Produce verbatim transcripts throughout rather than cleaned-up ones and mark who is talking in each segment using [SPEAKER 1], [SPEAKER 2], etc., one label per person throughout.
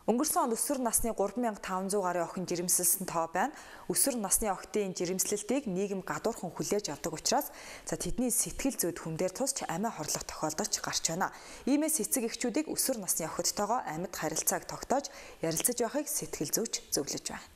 [SPEAKER 1] Өнгөрсөн онд өсвөр насны гурван мянга таван зуун гаруй охин жирэмсэлсэн тоо байна. Өсвөр насны охидын жирэмслэлтийг нийгэм гадуурхан хүлээж авдаг учраас за тэдний сэтгэл зүйд хүндээр тусч амиа хорлох тохиолдож гарч байна. Иймээс эцэг эхчүүдийг өсвөр насны охидтойгоо амьд харилцааг тогтоож ярилцаж байхыг сэтгэл зүйч зөвлөж байна.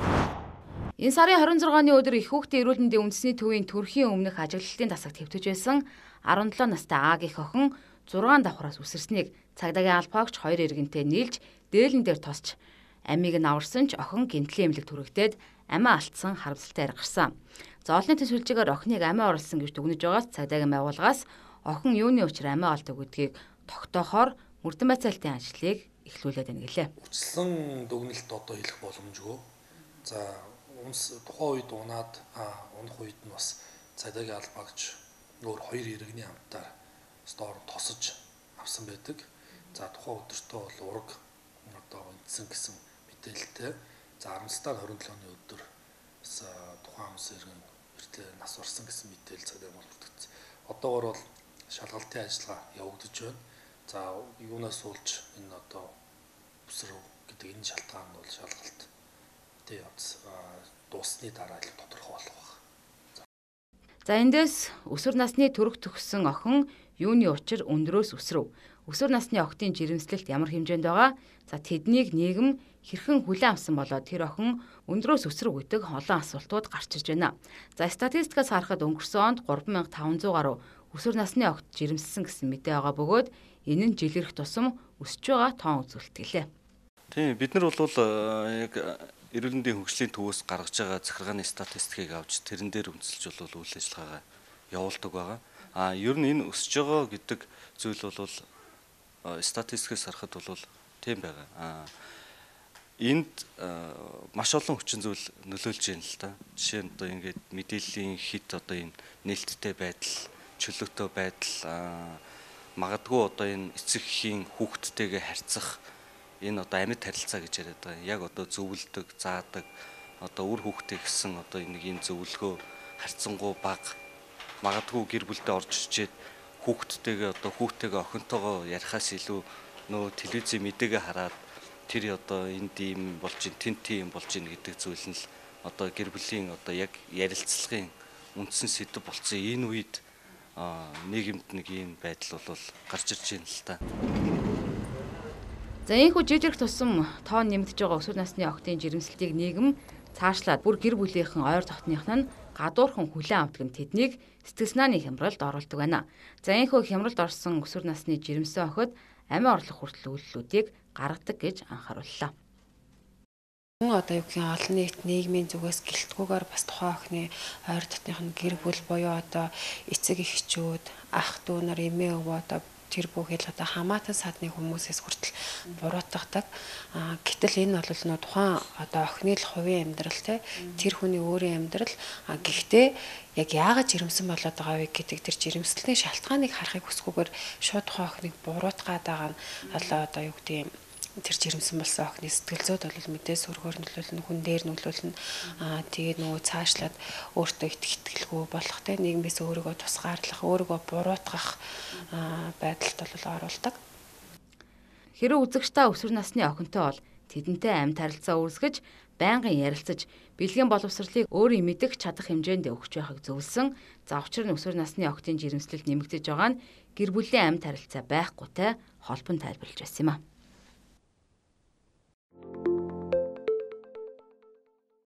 [SPEAKER 2] Энэ сарын хорин зургааны өдөр их хүүхдийн эрүүл мэндийн үндэсний төвийн төрхийн өмнөх ажиглалтын тасагт хэвтэж байсан арван долоо настай Агийн охин зургаан давхраас үсэрснийг цагдаагийн албаагч хоёр иргэнтэй нийлж дээлэн дээр тосч амийг нь аварсан ч охин гэмтлийн эмнэлэгт хүрэгдээд амиа алдсан харамсалтай ярь гарсан. За олонний төсвөлжигээр охиныг амиа оруулсан гэж дүгнэж байгаас цагдаагийн байгууллагаас охин юуны учир амиа олдог гэдгийг тогтоохоор мөрдөн байцаалтын ажлыг эхлүүлээд байна гэлээ.
[SPEAKER 3] Үчилсэн дүгнэлт одоо хэлэх боломжгүй. За үнс тухайн үед унаад унах үед нь бас цагдаагийн албаагч өөр хоёр иргэний хамтаар стоор тосож авсан байдаг. За тухайн өдөртөө бол ураг одоо үндсэн гэсэн мэдээлэлтэй. За харамсалтай хорин долооны өдөр бас тухайн хүмүүс иргэн эртлээ нас барсан гэсэн мэдээлэл цагдаагийн боловсруулагдсан. Одоогоор бол шалгалтын ажиллагаа явагдаж байна. За юунаас уулж энэ одоо өсрөв гэдэг энэ шалтгаан нь бол шалгалт тий дуусны дараа л тодорхой болох байна.
[SPEAKER 2] За эндээс өсвөр насны төрөх төгссөн охин юуны учир өндрөөс өсрөв. Өсвөр насны охидын жирэмслэлт ямар хэмжээнд байгаа? За тэднийг нийгэм хэрхэн хүлээн авсан болоод тэр охин өндрөөс өсрөв гэдэг олон асуултууд гарч ирж байна. За статистикаас харахад өнгөрсөн онд гурван мянга таван зуун гаруй өсвөр насны охид жирэмссэн гэсэн мэдээ байгаа бөгөөд энэ нь жил ирэх тусам өсөж байгаа тоон үзүүлэлтгэлээ.
[SPEAKER 4] Тийм бид нар бол яг эрүүл мэндийн хөгжлийн төвөөс гаргаж байгаа захиргааны статистикийг авч тэрэн дээр үндэслэж бол үйл ажиллагаагаа явуулдаг байгаа. А ер нь энэ өсөж байгаа гэдэг зүйл бол статистикээс харахад бол тийм байгаа. А энд маш олон хүчин зүйл нөлөөлж байна л да. Жишээ нь одоо ингээд мэдээллийн хит одоо энэ нээлттэй байдал, чөлөөтэй байдал, магадгүй одоо энэ эцэг эхийн хүүхдтэйгээ харьцах энэ одоо амьд харилцаа гэж яриад байгаа. Яг одоо зөвлөдөг, заадаг, одоо үр хүүхдээ гэсэн одоо нэг юм зөвлөгөө харьцангуй бага. Магадгүй гэр бүлдээ орж ичээд хүүхдтэйгээ одоо хүүхдтэйгээ охинтойгоо ярихаас илүү нөө телевизийн мэдээгээ хараад тэр одоо энд ийм болж ин тэн тийм болж ин гэдэг зүйл нь л одоо гэр бүлийн одоо яг ярилцлагын үндсэн сэдэв болсон энэ үед нийгэмд нэг ийм байдал бол гарч ирж байна л та.
[SPEAKER 2] За энэ хүү жижиг тусам тоон нэмэгдэж байгаа өсвөр насны охидын жирэмслэлтийг нийгэм цаашлаад бүр гэр бүлийнхэн ойр дотных нь гадуурхан хүлээн авдаг нь тэднийг сэтгэл санааны хямралд оруулдаг байна. За энэ хүү хямралд орсон өсвөр насны жирэмсэн охид амиа орлох хүртэл үйлдэлүүдийг гаргадаг гэж анхаарууллаа.
[SPEAKER 5] Одоо юу гэх юм олон нийт нийгмийн зүгээс гэлтгүүгээр бас тухайн охины ойр дотных нь гэр бүл буюу одоо эцэг эхчүүд, ах дүү нар, эмээ өвөө одоо тэр бүхэл одоо хамаатан садны хүмүүсээс хүртэл буруутгадаг. А гэтэл энэ бол нөө тухайн одоо охины л хувийн амьдрал те тэр хүний өөрийн амьдрал. А гэхдээ яг яагаад жирэмсэн болоод байгаа вэ гэдэг тэр жирэмслэлийн шалтгааныг харахыг хүсгүйгээр шууд тухайн охиныг буруутгаад байгаа нь одоо юу гэдэг юм тэр жирэмсэн болсон охины сэтгэл зүйд бол мэдээ сөргөөр нөлөөлнө, хүн дээр нөлөөлнө. Аа тэгээд нөгөө цаашлаад өөртөө итгэлгүй болох те нийгмээс өөрийгөө тусгаарлах, өөрийгөө буруутгах байдалд бол оруулдаг.
[SPEAKER 2] Хэрэв үзэгчтэй өсвөр насны охинтой бол тэдэнтэй амьд харилцаа үүсгэж, байнгын ярилцаж, бэлгийн боловсролыг өөрийн мэдэх чадах хэмжээнд өгч байхыг зөвлөсөн. За учир нь өсвөр насны охидын жирэмслэлт нэмэгдэж байгаа нь гэр бүлийн амьд харилцаа байхгүйтэй холбон тайлбарлаж байсан юм а.